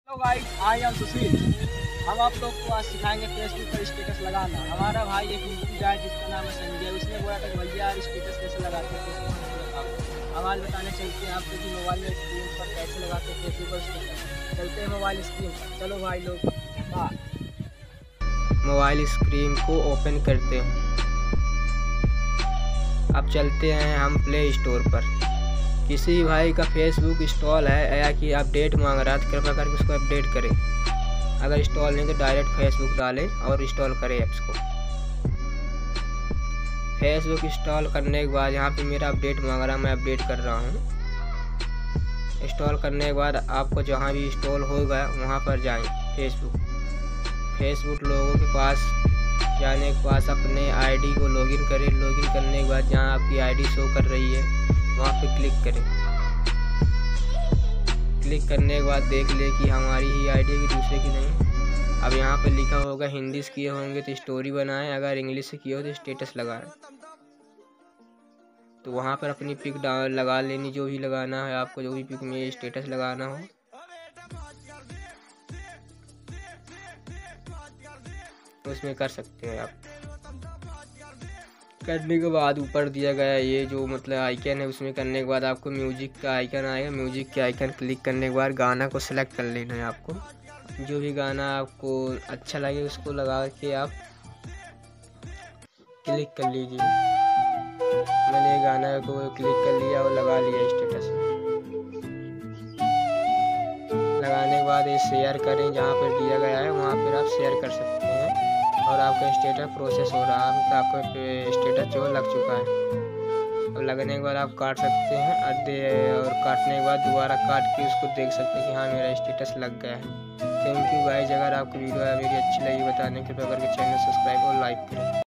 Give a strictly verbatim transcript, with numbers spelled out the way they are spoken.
तो guys I am सुशील। हम आप लोग को आज सिखाएंगे फेसबुक पर स्टेटस लगाना। हमारा भाई एक यूट्यूब है जिसका नाम है संजय, उसने बोला था कि भैया स्टेटस कैसे लगाते हैं फेसबुक पर बताओ। आवाज़ बताने चलते हैं आपको कि मोबाइल में स्क्रीन पर कैसे लगाते हैं फेसबुक पर स्टेटस। चलते हैं मोबाइल स्क्रीन पर, चलो भाई लोग। हाँ, मोबाइल स्क्रीन को ओपन करते हैं। अब चलते हैं हम प्ले स्टोर पर। किसी भाई का फेसबुक इंस्टॉल है या कि अपडेट मांग रहा है तो कृपया करके उसको अपडेट करें। अगर इंस्टॉल नहीं तो डायरेक्ट फेसबुक डालें और इंस्टॉल करें ऐप्स को। फेसबुक इंस्टॉल करने के बाद यहाँ पे मेरा अपडेट मांग रहा है, मैं अपडेट कर रहा हूँ। इंस्टॉल करने के बाद आपको जहाँ भी इंस्टॉल होगा वहाँ पर जाएं। फेसबुक फेसबुक लोगों के पास जाने के पास अपने आईडी को लॉगिन करें। लॉगिन करने के बाद जहाँ आपकी आईडी शो कर रही है वहाँ पे क्लिक करें। क्लिक करने के बाद देख ले कि हमारी ही आईडी है कि दूसरे की नहीं। अब यहाँ पे लिखा होगा हिंदी से किए होंगे तो स्टोरी बनाएं, अगर इंग्लिश से किए हो तो स्टेटस लगाएं। तो वहाँ पर अपनी पिक डाल लगा लेनी, जो भी लगाना है आपको, जो भी पिक में स्टेटस लगाना हो। तो उसमें कर सकते हैं आप। करने के बाद ऊपर दिया गया ये जो मतलब आइकन है उसमें करने के बाद आपको म्यूजिक का आइकन आएगा। म्यूजिक के आइकन क्लिक करने के बाद गाना को सिलेक्ट कर लेना है आपको। जो भी गाना आपको अच्छा लगे उसको लगा के आप क्लिक कर लीजिए। मैंने गाना को क्लिक कर लिया और लगा लिया स्टेटस। लगाने के बाद ये शेयर करें, जहाँ पर दिया गया है वहाँ पर आप शेयर कर सकते हैं। और आपका स्टेटस प्रोसेस हो रहा है, तो आपका स्टेटस जो लग चुका है। अब लगने के बाद आप काट सकते हैं आधे, और काटने के बाद दोबारा काट के उसको देख सकते हैं कि हाँ मेरा स्टेटस लग गया है। Thank you guys. अगर आपको वीडियो मेरी अच्छी लगी बताने के कृपया करके चैनल सब्सक्राइब और लाइक करें।